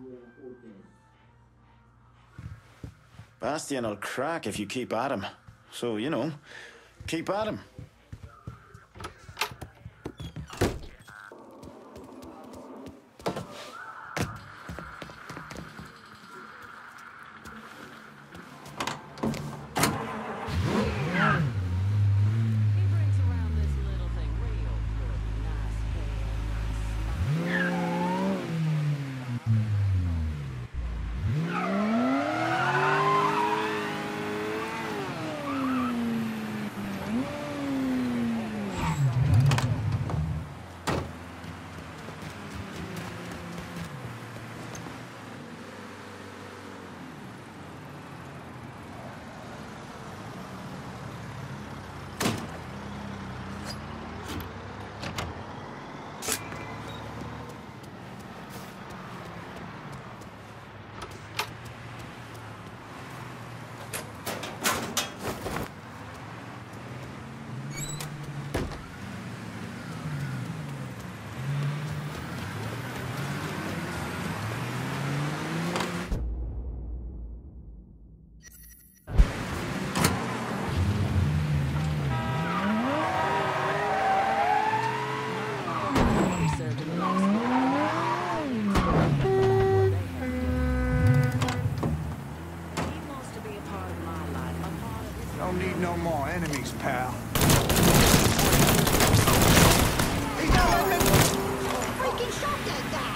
Bastion will crack if you keep at him. So, you know, keep at him. Don't need no more enemies, pal. Freaking shot that guy!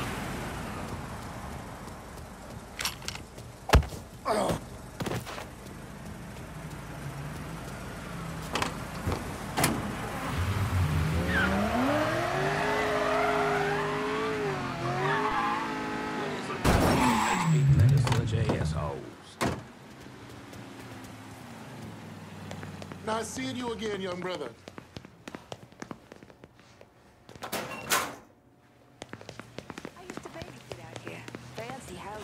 Nice seeing you again, young brother. I used to babysit out here. Fancy how...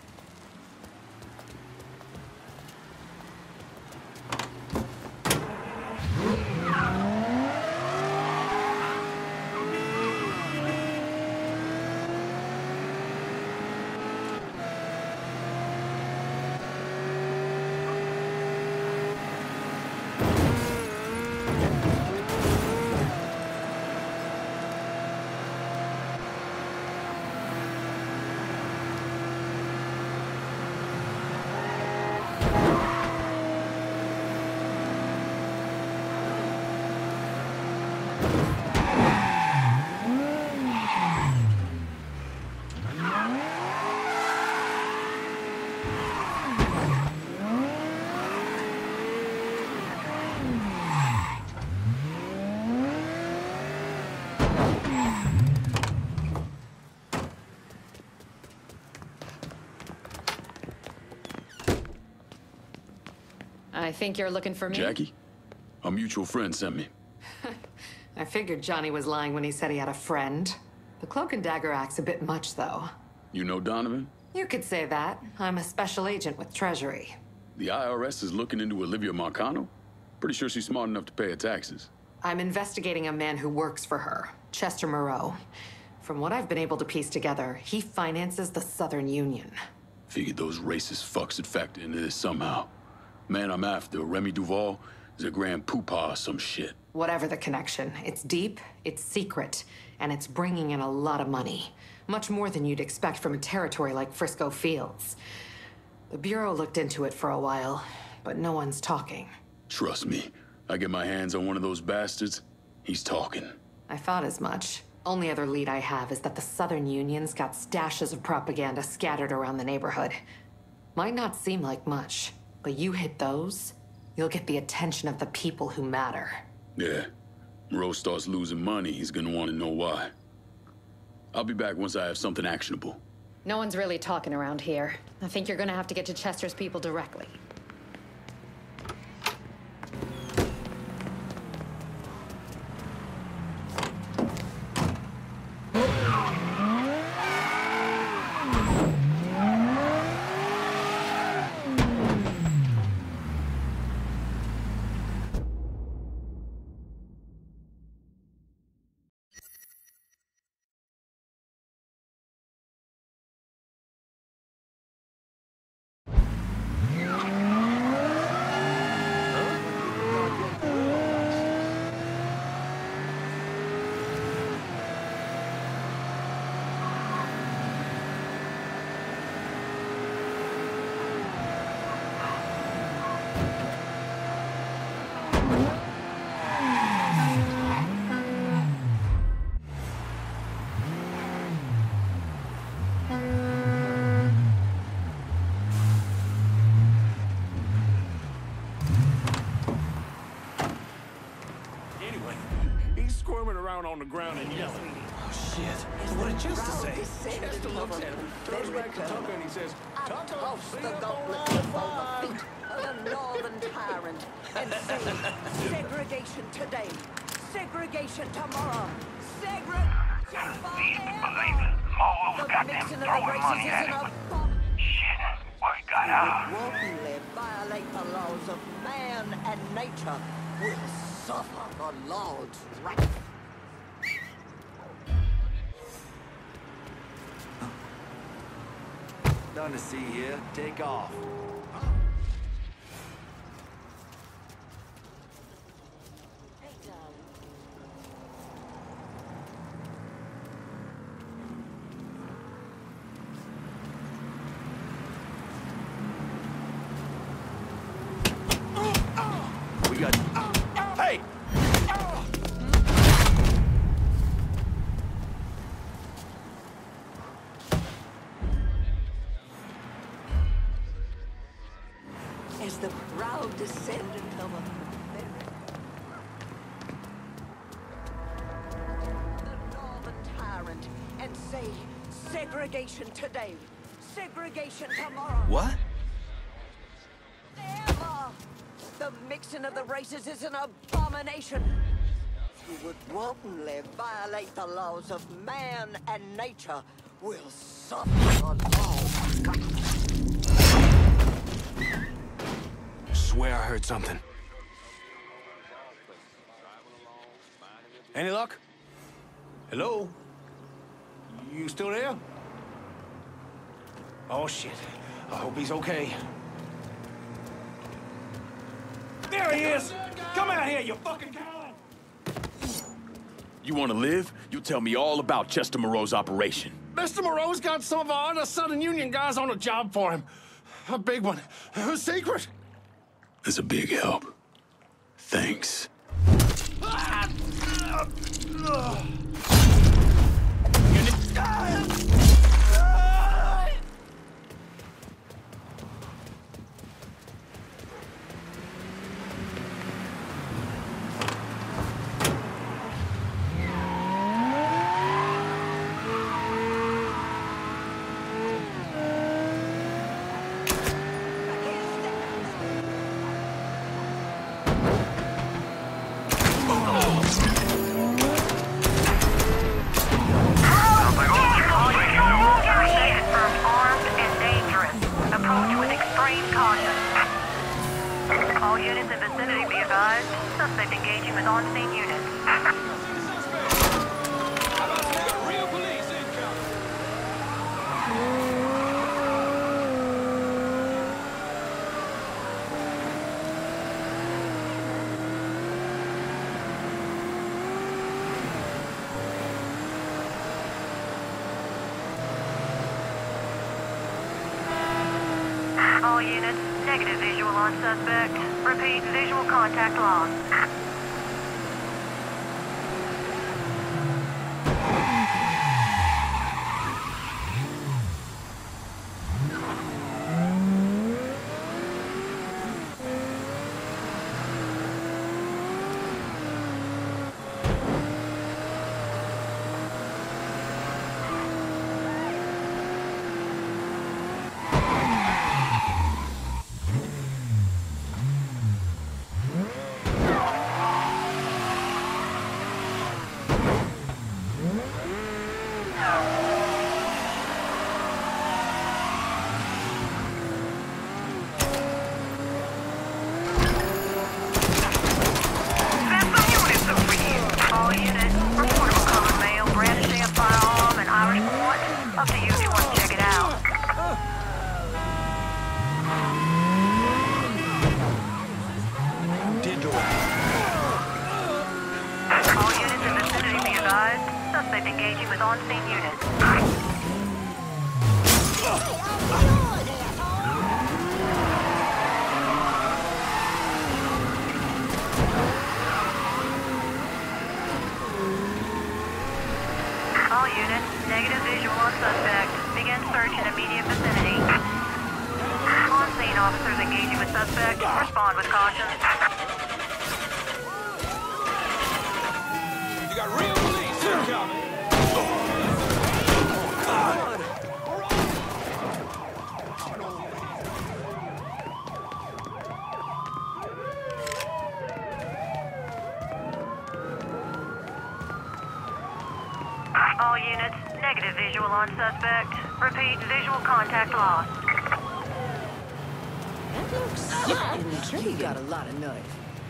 I think you're looking for me? Jackie? A mutual friend sent me. I figured Johnny was lying when he said he had a friend. The cloak and dagger act's a bit much, though. You know Donovan? You could say that. I'm a special agent with Treasury. The IRS is looking into Olivia Marcano? Pretty sure she's smart enough to pay her taxes. I'm investigating a man who works for her, Chester Moreau. From what I've been able to piece together, he finances the Southern Union. Figured those racist fucks would factor into this somehow. Man I'm after, Remy Duval, is a grand poopah or some shit. Whatever the connection, it's deep, it's secret, and it's bringing in a lot of money. Much more than you'd expect from a territory like Frisco Fields. The Bureau looked into it for a while, but no one's talking. Trust me, I get my hands on one of those bastards, he's talking. I thought as much. Only other lead I have is that the Southern Union's got stashes of propaganda scattered around the neighborhood. Might not seem like much, but you hit those, you'll get the attention of the people who matter. Yeah. Moreau starts losing money, he's gonna want to know why. I'll be back once I have something actionable. No one's really talking around here. I think you're gonna have to get to Chester's people directly. Anyway, he's squirming around on the ground and yelling. Oh, shit. What did Chester say? Chester looks at him, turns back to Tucker, and he says, Tucker, Toss clean the up gauntlet the before fire. the feet of the northern tyrant and say, segregation today, segregation tomorrow, segregation forever. The mixing of the races is an abomination. Wantonly violate the laws of man and nature will suffer the Lord's wrath. Nothing to see here. Take off. We got... Hey! As the proud descendant of a the northern tyrant and say, segregation today, segregation tomorrow. What? Never! The mixing of the races is an abomination. Who would wantonly violate the laws of man and nature will suffer the Lord's wrath. Swear I heard something. Any luck? Hello? You still there? Oh, shit. I hope he's okay. There he is! Come out here, you fucking coward! You want to live? You tell me all about Chester Moreau's operation. Mr. Moreau's got some of our other Southern Union guys on a job for him. A big one. A secret. That's a big help. Thanks. All units in vicinity be advised. Suspect engaging with on-scene units. Real police incoming. All units, negative visual on suspect. Repeat, visual contact lost. Suspect engaging with on-scene units. units, negative visual on suspect. Begin search in immediate vicinity. On scene, officers engaging with suspect. Respond with caution. You got real police incoming. All units, negative visual on suspect. Repeat, visual contact lost. You got a lot of nerve.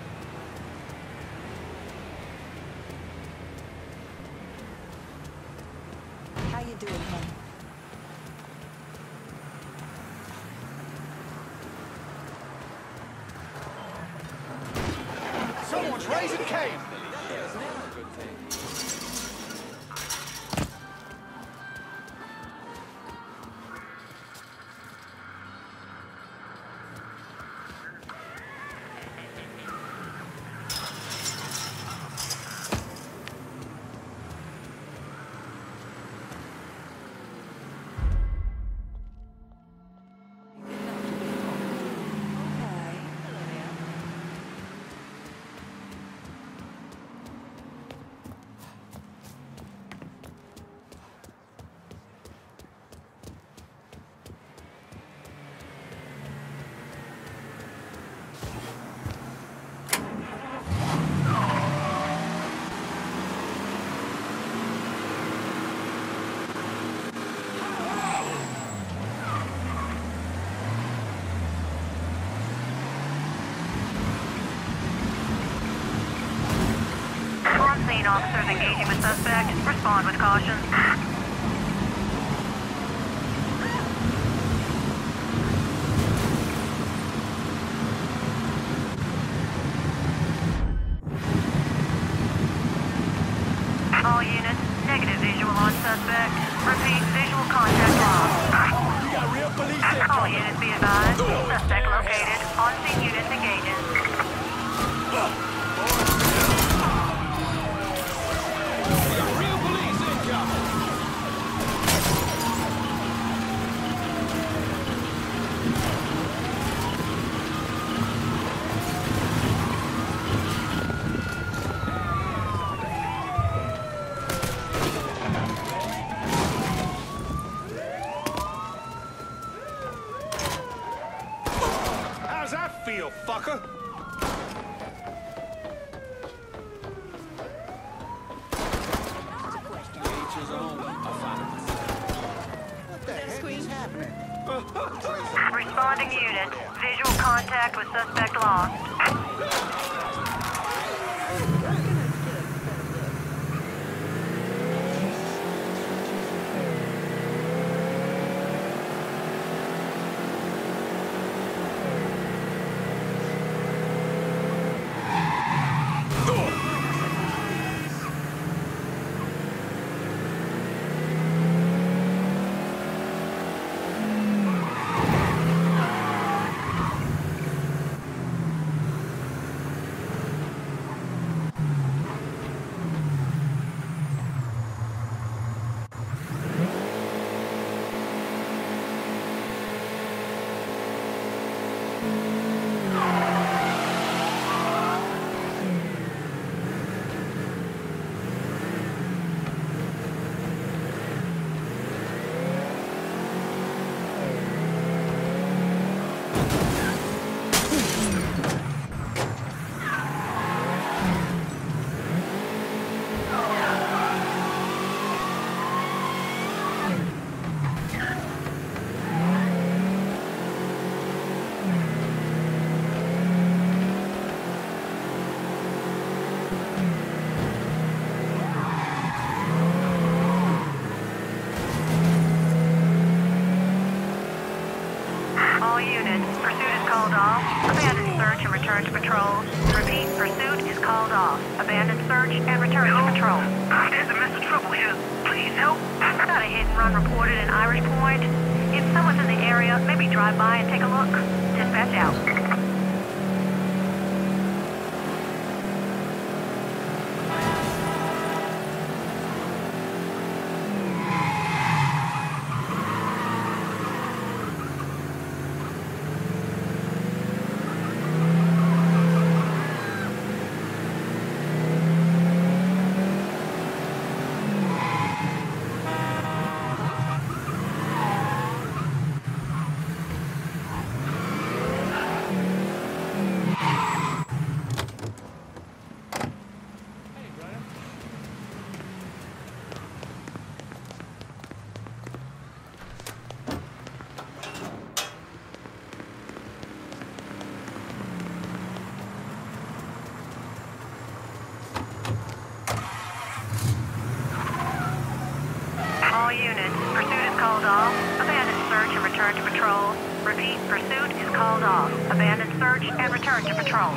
How you doing, honey? Someone's raising Cain. Officers engaging with suspect. Respond with caution. All units, negative visual on suspect. Repeat, visual contact lost. You got real police incoming. All units be advised. Suspect located. On-scene units engaging. How's that feel, fucker? Responding units. Visual contact with suspect lost. All units, pursuit is called off. Abandon search and return to patrol. Repeat, pursuit is called off. Abandon search and return to patrol. There's a mess of trouble here. Please help. Got a hit and run reported in Irish Point. If someone's in the area, maybe drive by and take a look. Dispatch out. units, pursuit is called off. Abandon search and return to patrol. Repeat, pursuit is called off. Abandon search and return to patrol.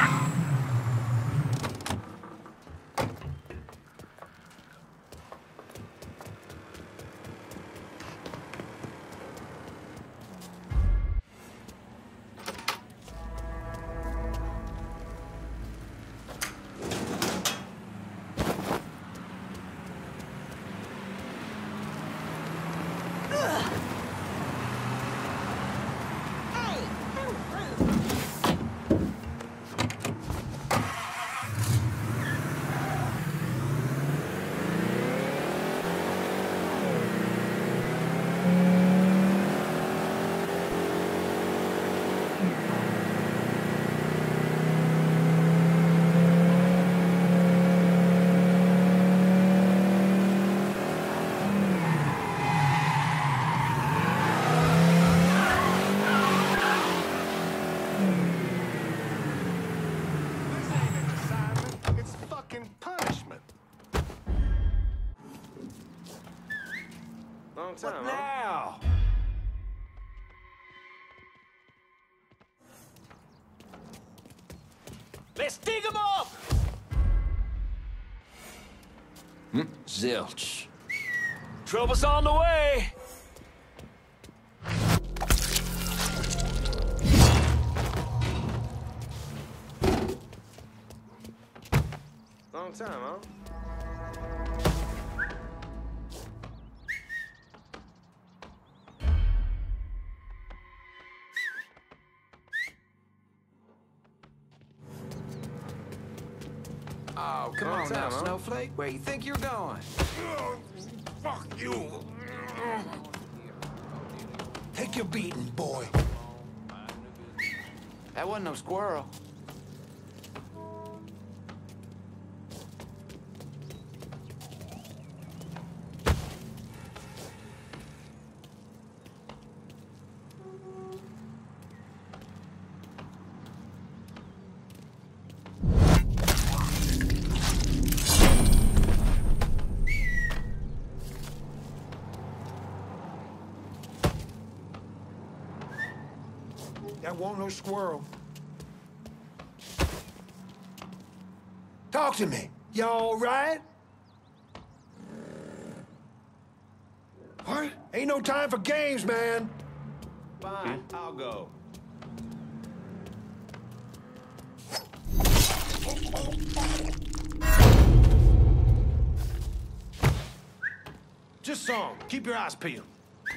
What now? Let's dig them up! Zilch. Trouble's on the way! Long time, huh? Oh, come on now, Snowflake. Where you think you're going? Oh, fuck you. Take your beating, boy. That wasn't no squirrel. That won't no squirrel. Talk to me. You all right? What? Ain't no time for games, man. Fine, I'll go. Just some. Keep your eyes peeled.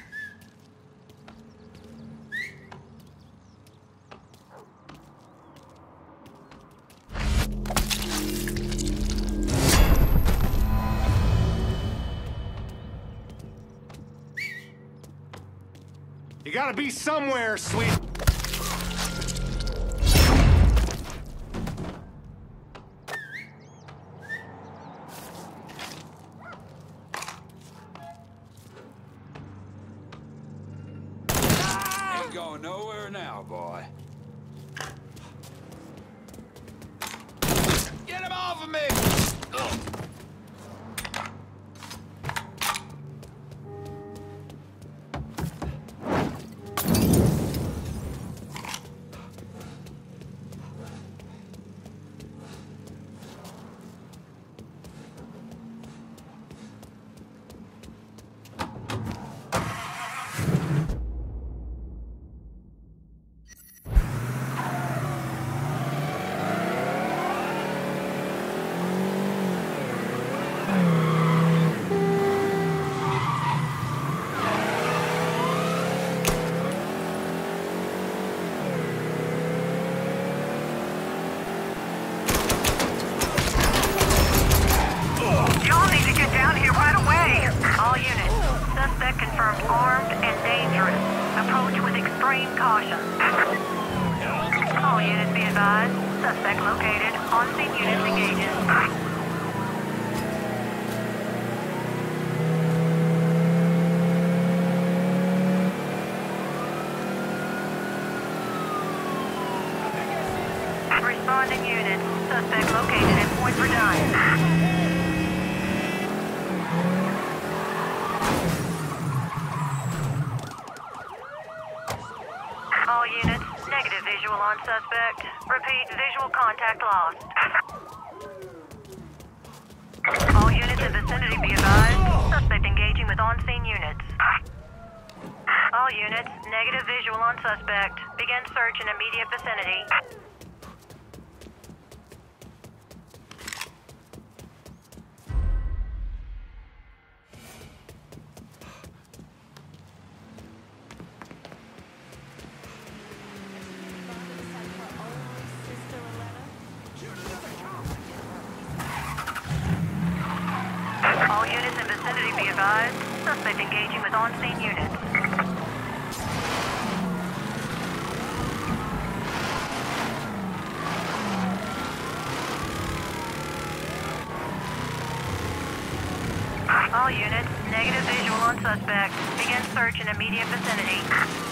You gotta be somewhere, sweet. Ain't going nowhere now, boy. Get him off of me! Ugh. Suspect located. On-scene units engaging. Responding units. Suspect located at point for dive. suspect. Repeat, visual contact lost. All units in vicinity be advised. Suspect engaging with on-scene units. All units, negative visual on suspect. Begin search in immediate vicinity. All units in vicinity be advised. Suspect engaging with on-scene units. All units, negative visual on suspect. Begin search in immediate vicinity.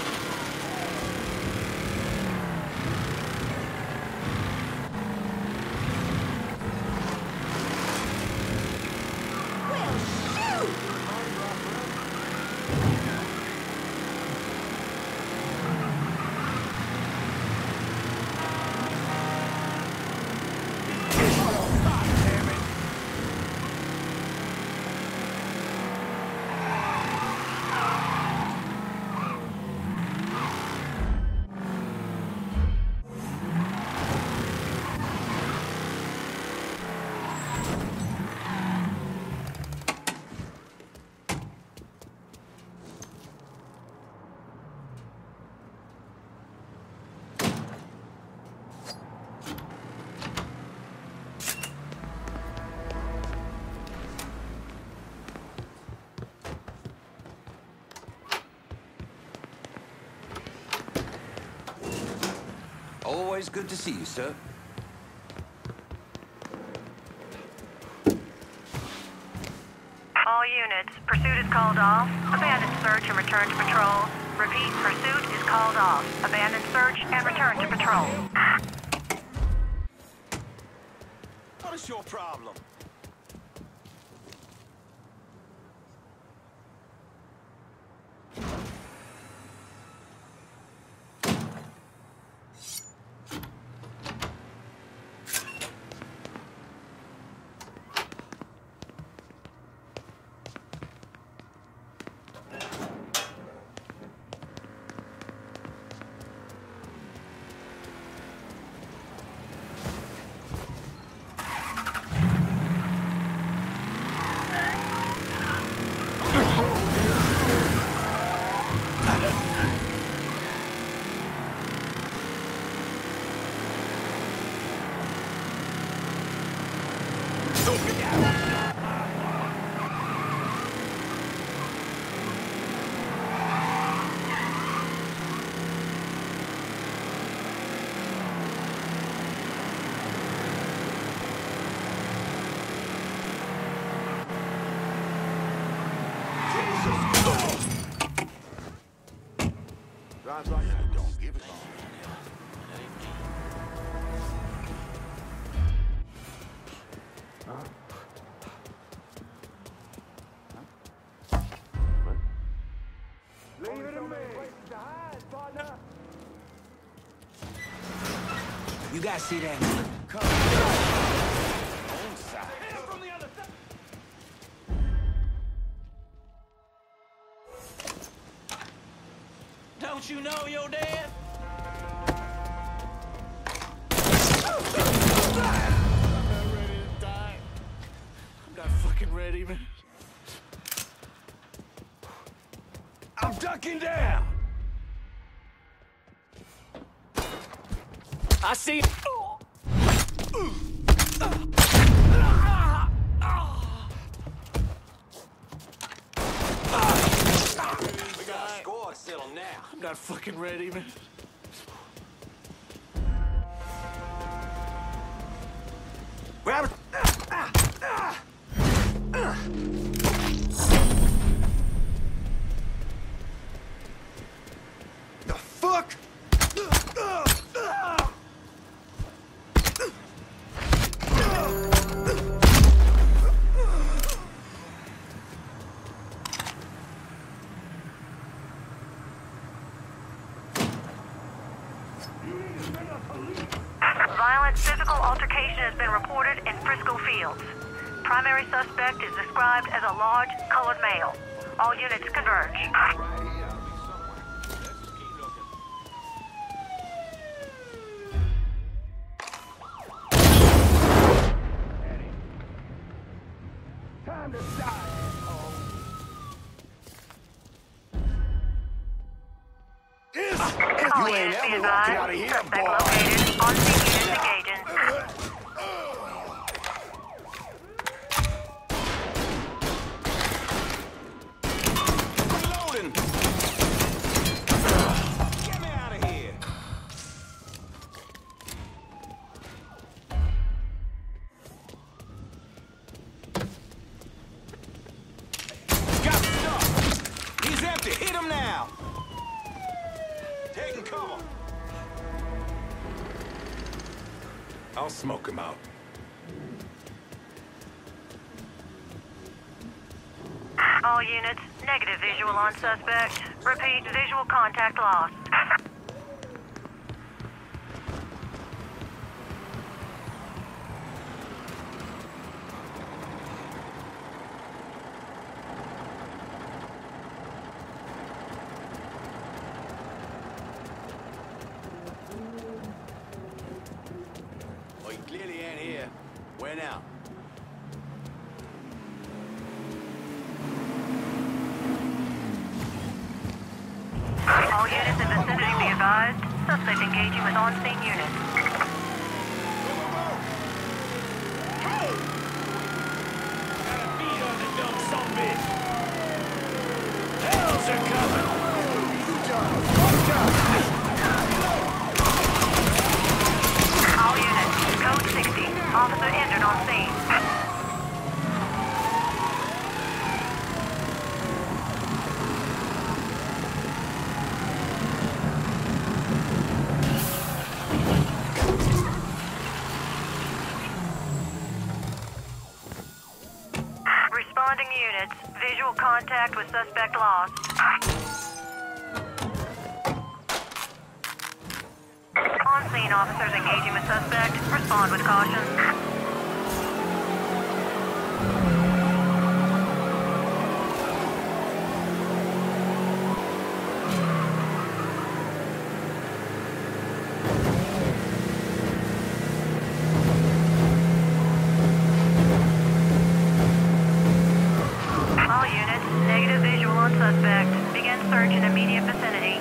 Always good to see you, sir. All units, pursuit is called off. Abandon search and return to patrol. Repeat, pursuit is called off. Abandon search and return to patrol. What is your problem? Don't give it long. Leave it to me. You guys see that? Come Don't you know you're dead? I'm ready to die. I'm not fucking ready, man. I'm ducking down. I see. We got a score to settle now. I'm not fucking ready, man. Grab it. The fuck? Violent physical altercation has been reported in Frisco Fields. Primary suspect is described as a large, colored male. All units converge. Time to die, asshole. All units be advised. Suspect located. On scene units engaging. Reloading! Get me out of here! Got stuff! He's empty! Hit him now! Taking cover! I'll smoke him out. All units, negative visual on suspect. Repeat, visual contact lost. Oh, he clearly ain't here. Where now? All units in vicinity be advised. Suspect engaging with on-scene units. Hey! Got a beat on the dumb sumbitch. Hells are coming! All units, code 60. Officer injured on scene. Responding units, visual contact with suspect lost. On-scene officers engaging with suspect. Respond with caution. All units, negative visual on suspect. Begin search in immediate vicinity.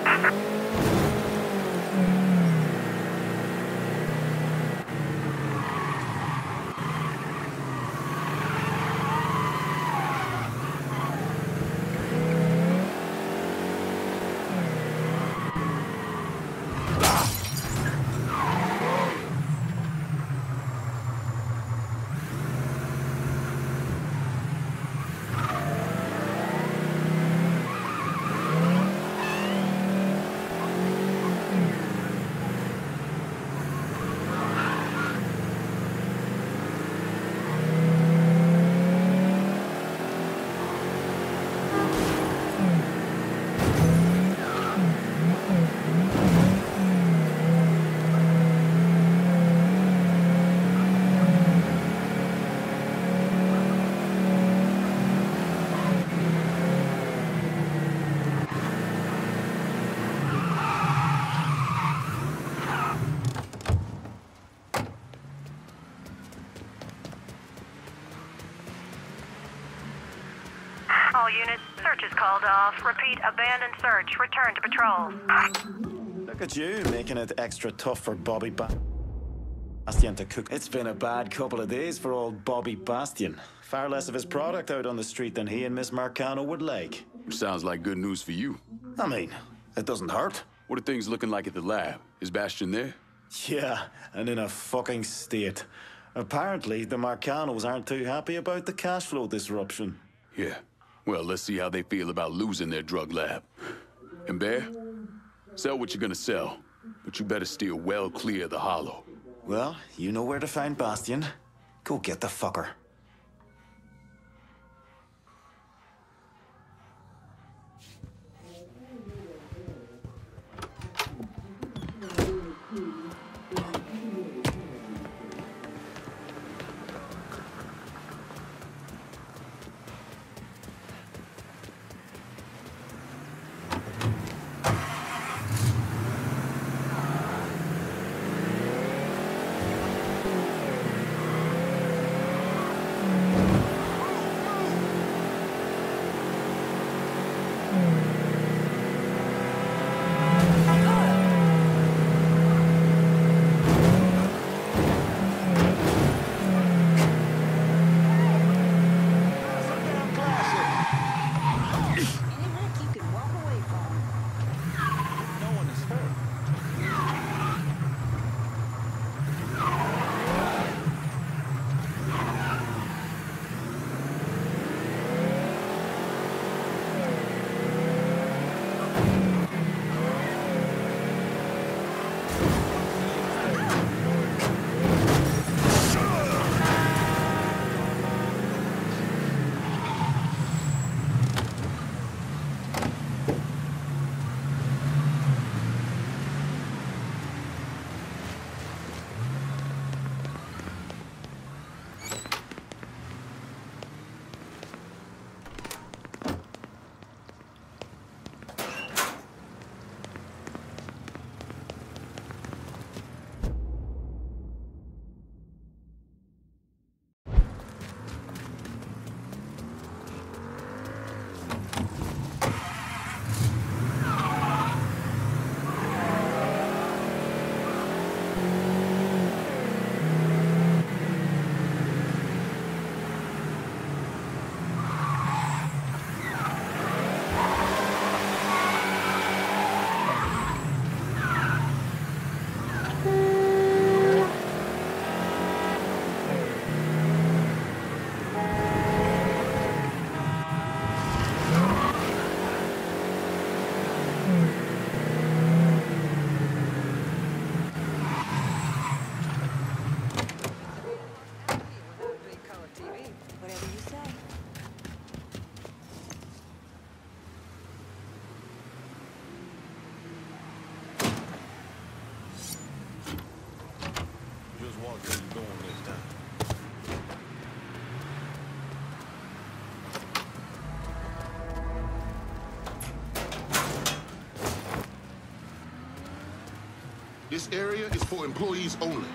All units, search is called off. Repeat, abandoned search. Return to patrol. Look at you, making it extra tough for Bobby Bastian to cook. It's been a bad couple of days for old Bobby Bastian. Far less of his product out on the street than he and Miss Marcano would like. Sounds like good news for you. I mean, it doesn't hurt. What are things looking like at the lab? Is Bastian there? Yeah, and in a fucking state. Apparently, the Marcanos aren't too happy about the cash flow disruption. Yeah. Well, let's see how they feel about losing their drug lab. And Bear, sell what you're gonna sell, but you better steer well clear of the Hollow. Well, you know where to find Bastian. Go get the fucker. This area is for employees only.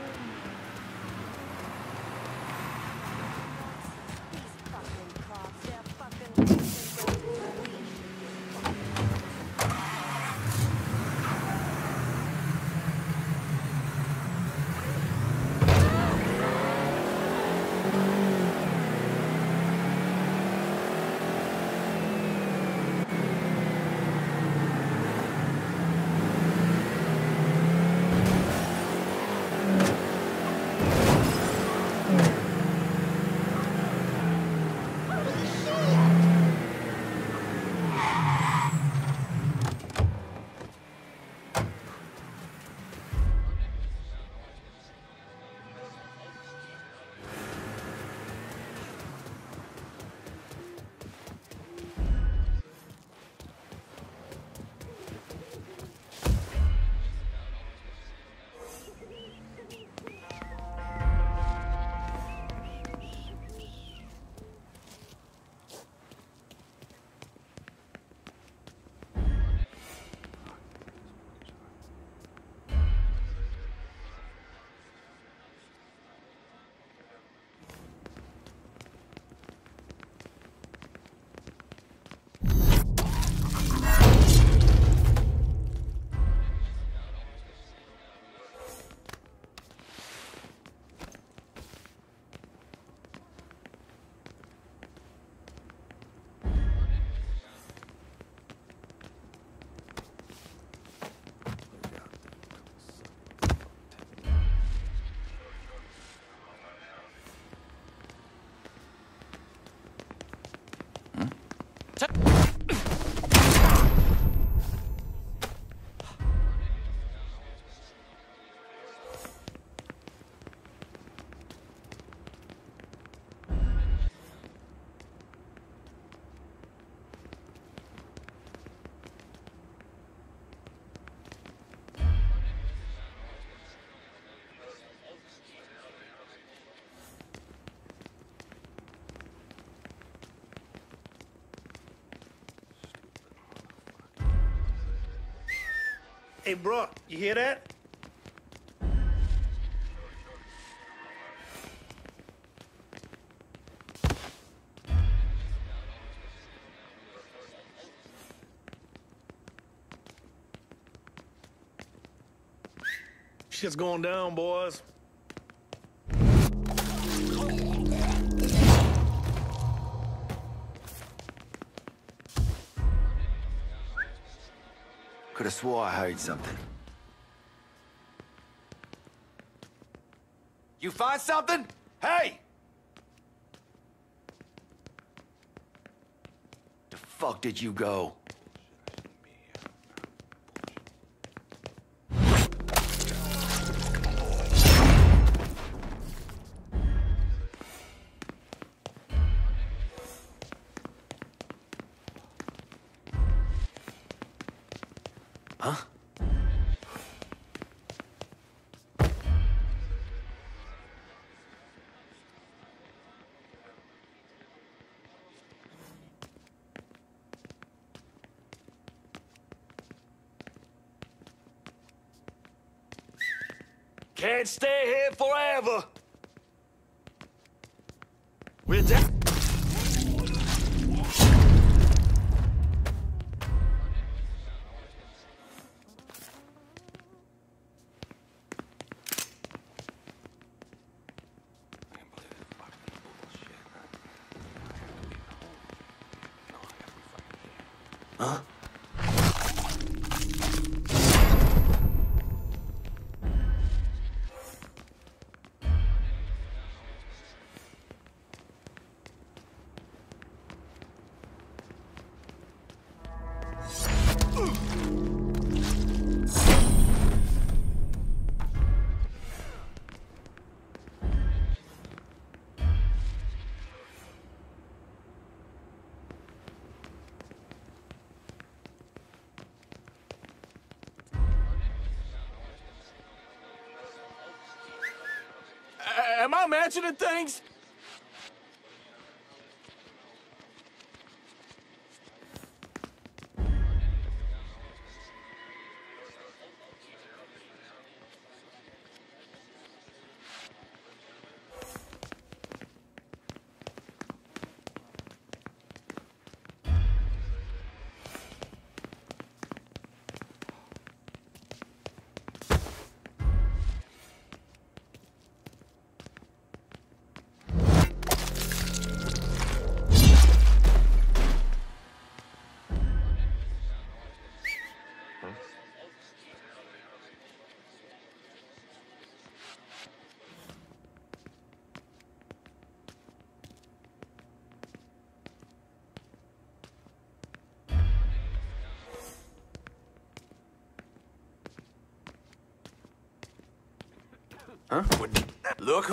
Hey, bro, you hear that? shit's going down, boys. Could have swore I heard something. You find something? Hey! The fuck did you go? Huh? Can't stay here forever. We're down. Huh? Am I imagining things? Huh? Look.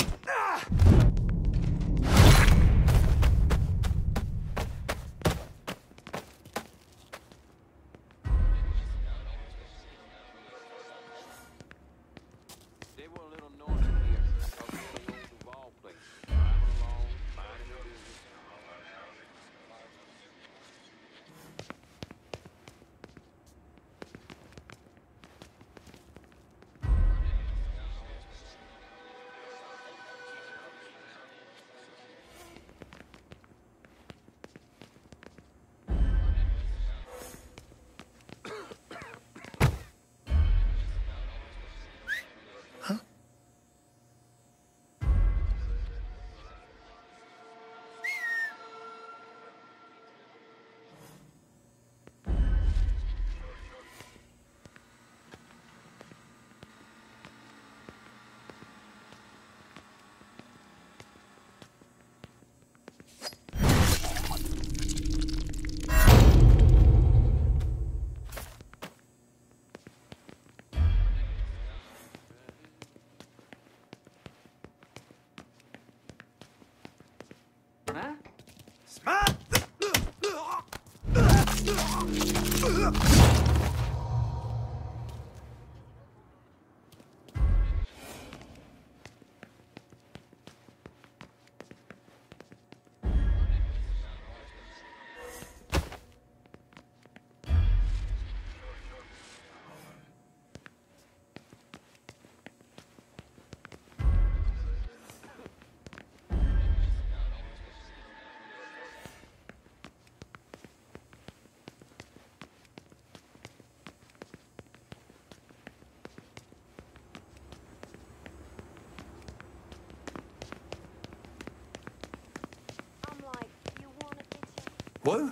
What?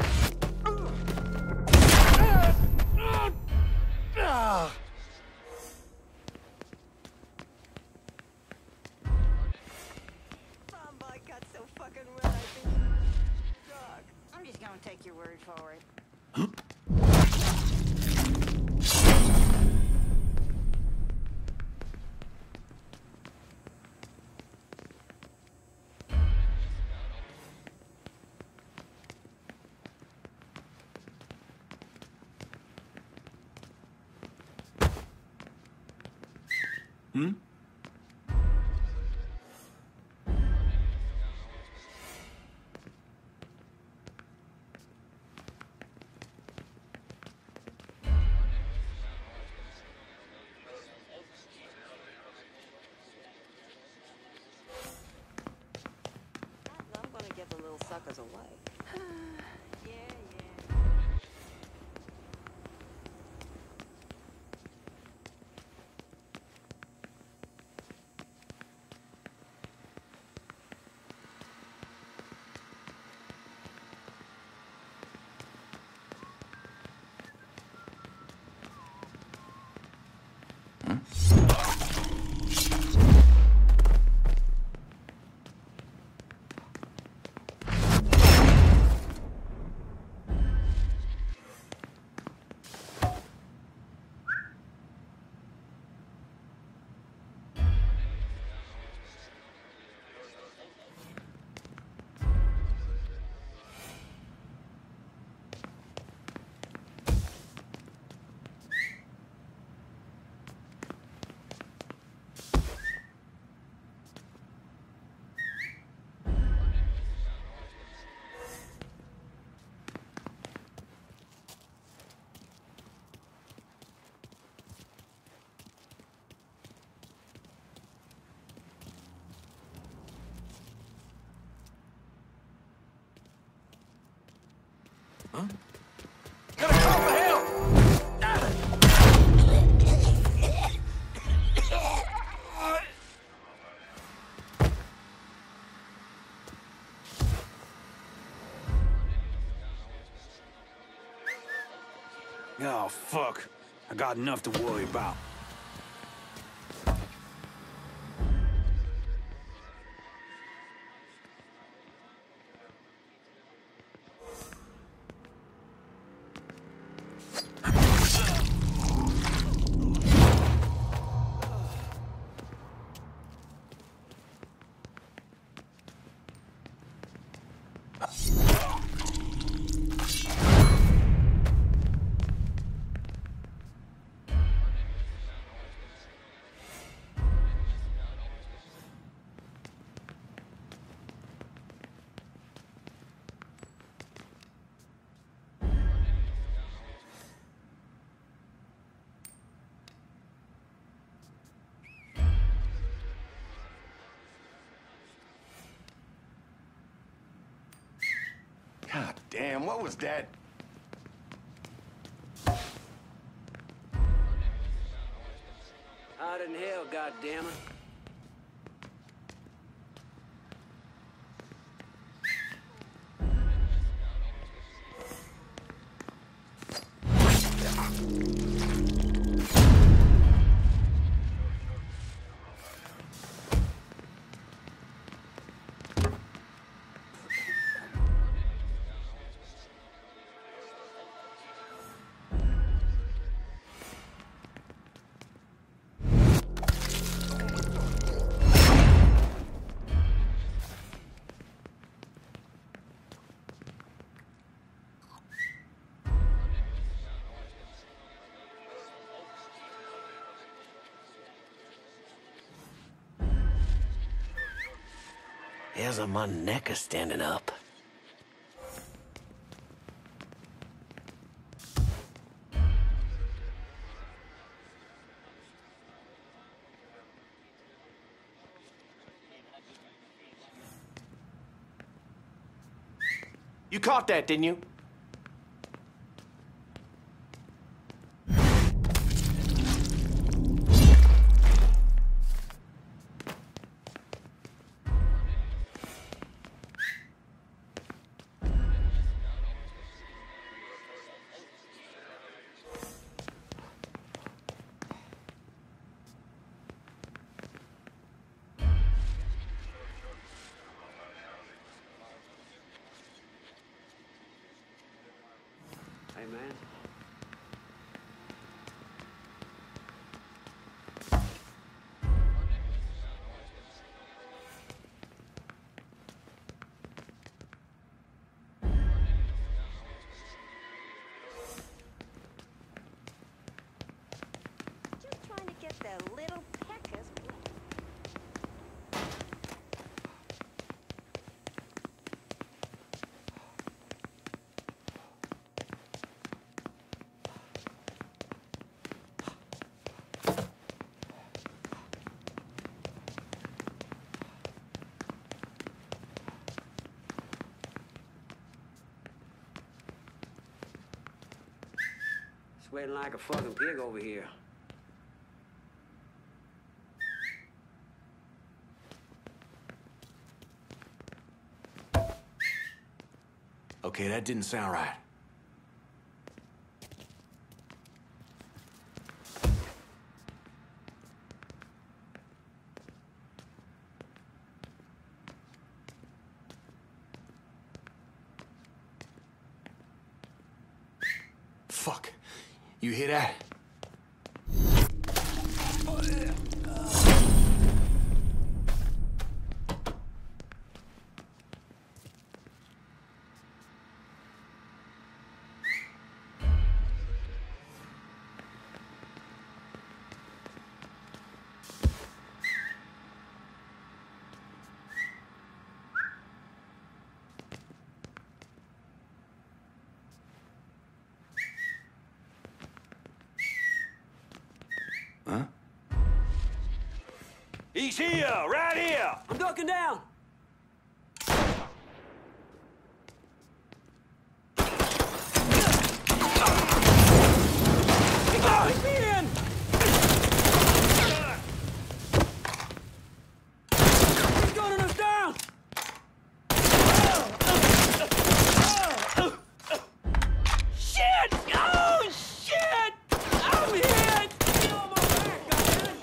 Somebody got so fucking red, I think. Dog. I'm just gonna take your word for it. Hmm? I'm gonna get the little suckers away. Yeah, yeah. Huh? Gonna call for help! Oh, fuck. I got enough to worry about. God damn, what was that? Hot in hell, goddammit. Hairs on my neck are standing up. You caught that, didn't you? Hey, man. Just trying to get their little peckers. Sweating like a fucking pig over here. Okay, that didn't sound right. Fuck. You hear that? Huh? He's here, right here! I'm ducking down! Let me in! He's gunning us down! Shit! Oh, shit! I'm hit! Get on my back, goddammit!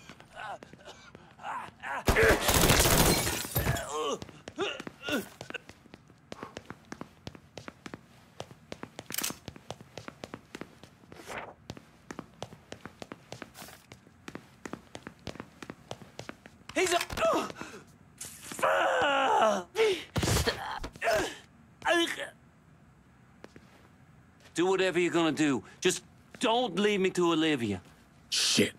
He's a... Do whatever you're gonna do. Just don't leave me to Olivia. Shit.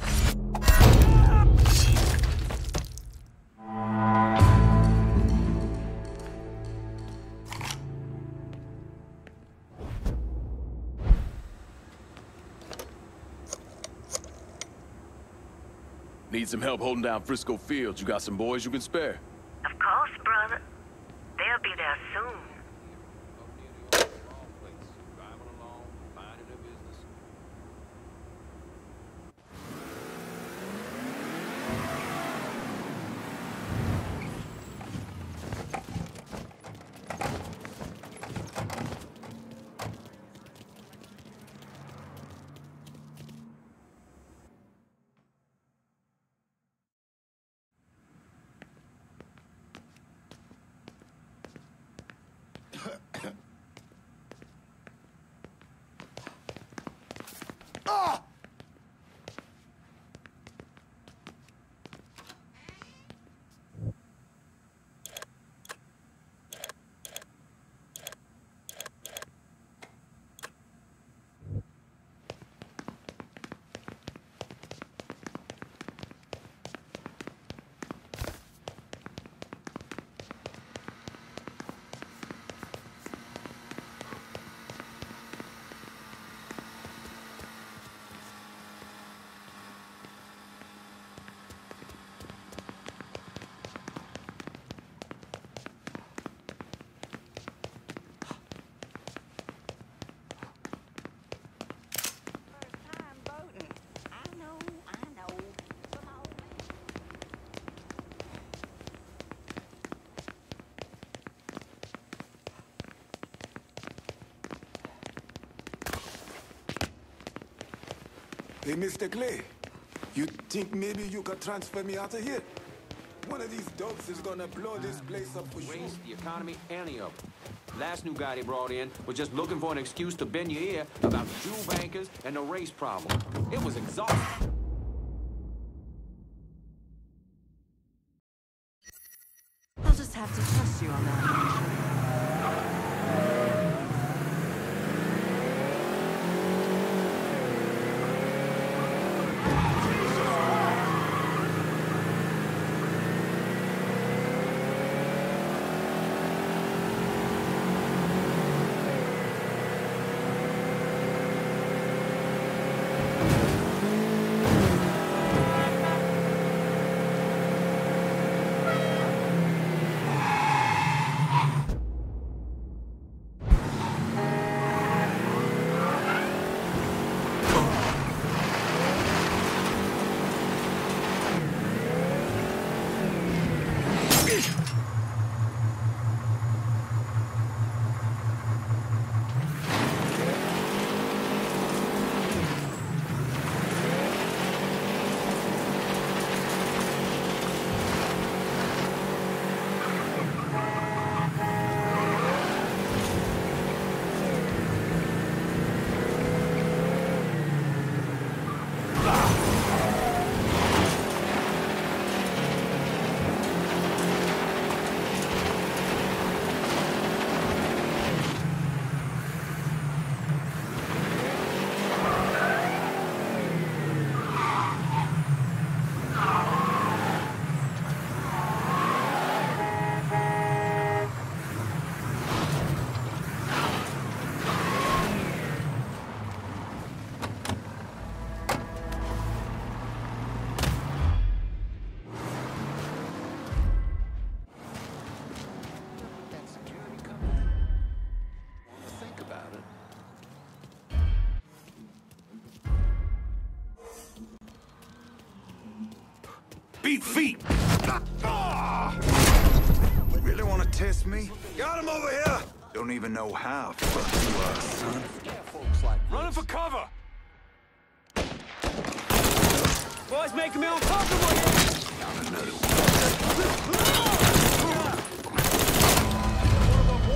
Need some help holding down Frisco Fields? You got some boys you can spare? Of course, brother. They'll be there soon. Hey, Mr. Clay, you think maybe you could transfer me out of here? One of these dogs is gonna blow this place up for sure. Waste the economy, any of them. Last new guy they brought in was just looking for an excuse to bend your ear about Jew bankers and the race problem. It was exhausting. I'll just have to trust you on that. Beat feet! You really want to test me? Got him over here! Don't even know how fuck you are, son. Running for cover! Boys making me uncomfortable here! Down another one. One of our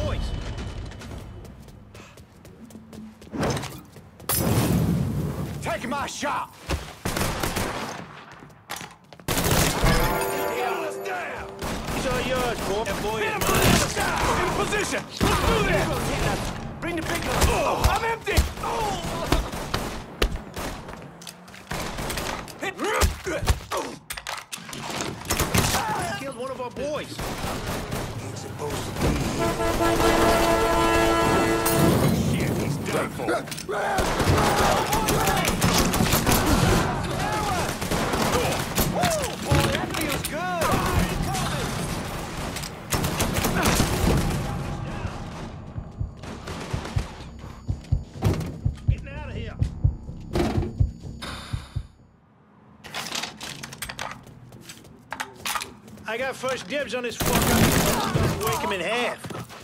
boys! Taking my shot! He's all yours, boy. That boy is mine. In position! Let's do this! Bring the big gun. Oh, I'm empty! Killed one of our boys. Ain't supposed to be. Shit, he's done for. That feels good. Getting out of here. I got first dibs on this fucker. Wake him in half.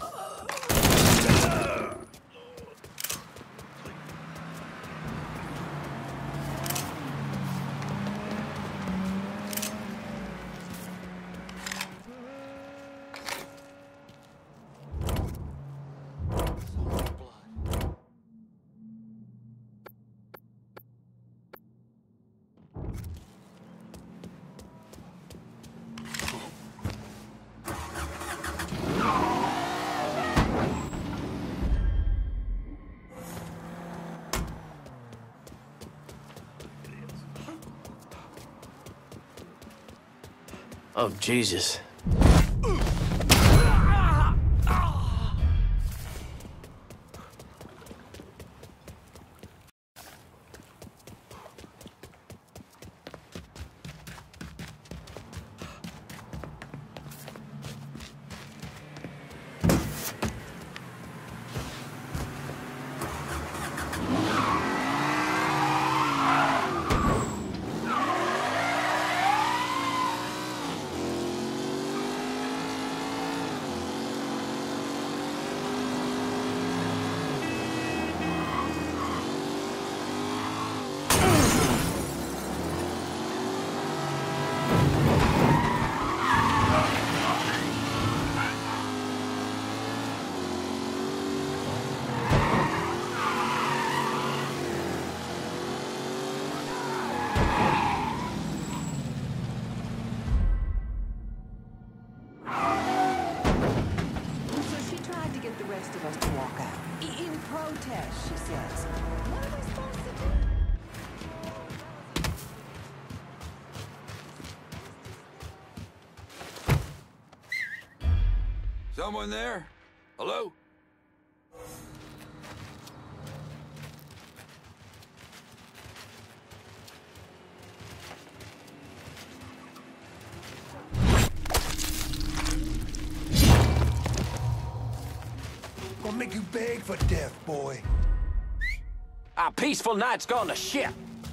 Oh, Jesus. she says. What are we supposed to do? Someone there? Hello? Gonna make you beg for death, boy. Our peaceful night's gone to shit.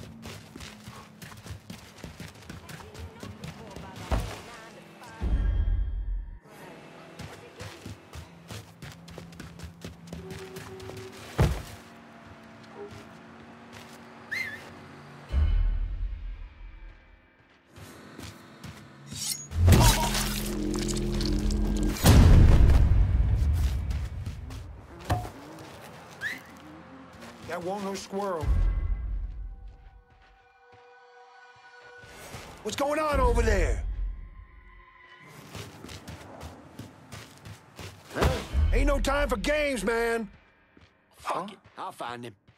That won't no squirrel. What's going on over there? Huh? Ain't no time for games, man. Fuck it. I'll find him.